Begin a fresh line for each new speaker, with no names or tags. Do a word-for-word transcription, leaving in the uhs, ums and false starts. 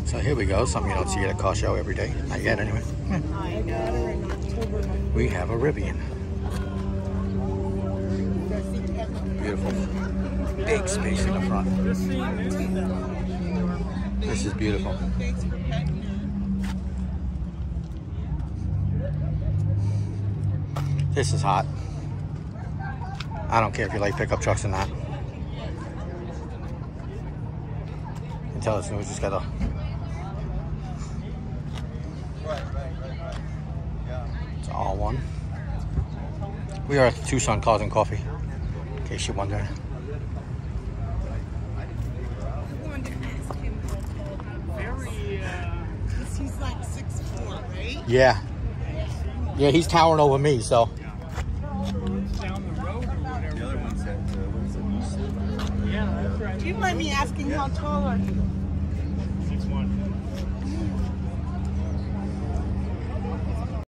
So here we go, something you don't see at a car show every day. Not yet, anyway. Yeah. We have a Rivian. Beautiful. Big space in the front. This is beautiful. This is hot. I don't care if you like pickup trucks or not. You can tell this new just got a... It's all one. We are at the Tucson Cars and Coffee, in case you're wondering.
I wanted to ask him very, uh, he's like six foot four, right?
Yeah. Yeah, he's towering over me, so.
Do you mind me asking how tall are you?